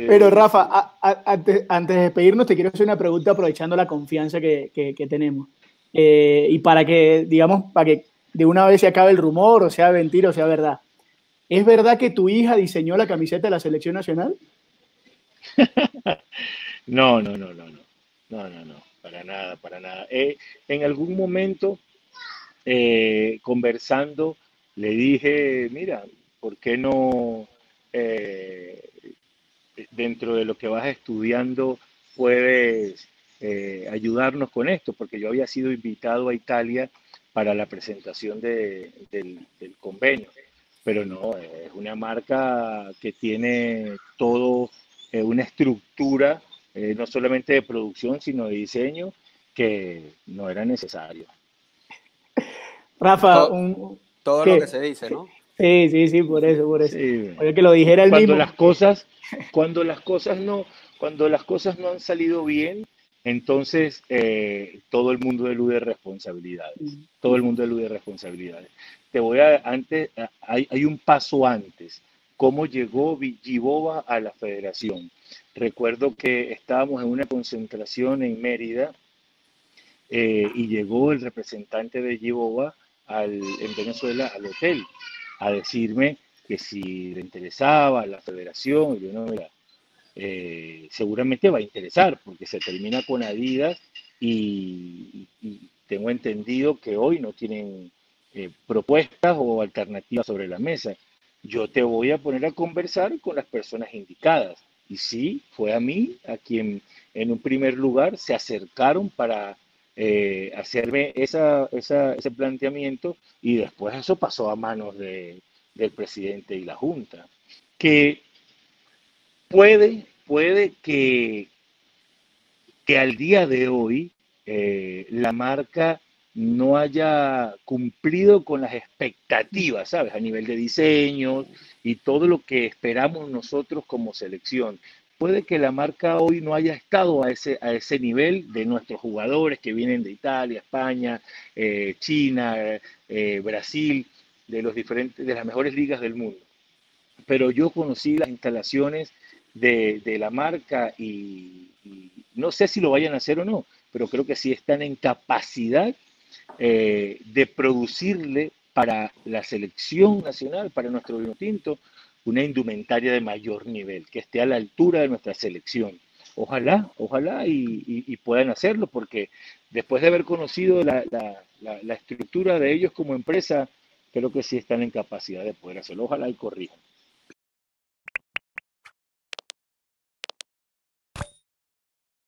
Pero Rafa, antes de despedirnos, te quiero hacer una pregunta aprovechando la confianza que tenemos. Y para que, digamos, para que de una vez se acabe el rumor, o sea mentira, o sea verdad. ¿Es verdad que tu hija diseñó la camiseta de la selección nacional? No, no, no, no, no. No, no, no. Para nada, para nada. En algún momento, conversando, le dije, mira, ¿por qué no eh, dentro de lo que vas estudiando puedes ayudarnos con esto? Porque yo había sido invitado a Italia para la presentación del convenio, pero no, es una marca que tiene todo, una estructura, no solamente de producción, sino de diseño, que no era necesario. Rafa, Todo, todo lo que ¿qué? se dice, ¿no? Sí, sí, sí, por eso, por eso. Sí, Oye, que lo dijera él cuando mismo. las cosas, cuando las cosas no, cuando las cosas no han salido bien, entonces todo el mundo elude responsabilidades. Todo el mundo elude responsabilidades. Te voy a, antes, hay un paso antes. ¿Cómo llegó Gibova a la federación? Recuerdo que estábamos en una concentración en Mérida y llegó el representante de Gibova en Venezuela al hotel a decirme que si le interesaba la federación, y yo no, mira, seguramente va a interesar porque se termina con Adidas y tengo entendido que hoy no tienen propuestas o alternativas sobre la mesa. Yo te voy a poner a conversar con las personas indicadas. Y sí, fue a mí a quien en un primer lugar se acercaron para hacerme ese planteamiento y después eso pasó a manos del presidente y la Junta. Que puede que al día de hoy la marca no haya cumplido con las expectativas, ¿sabes? A nivel de diseño y todo lo que esperamos nosotros como selección. Puede que la marca hoy no haya estado a ese nivel de nuestros jugadores que vienen de Italia, España, China, Brasil, de las mejores ligas del mundo, pero yo conocí las instalaciones de la marca y no sé si lo vayan a hacer o no, pero creo que sí están en capacidad de producirle para la selección nacional, para nuestro vino tinto, una indumentaria de mayor nivel, que esté a la altura de nuestra selección. Ojalá, ojalá y puedan hacerlo, porque después de haber conocido la estructura de ellos como empresa, creo que sí están en capacidad de poder hacerlo. Ojalá y corrijan.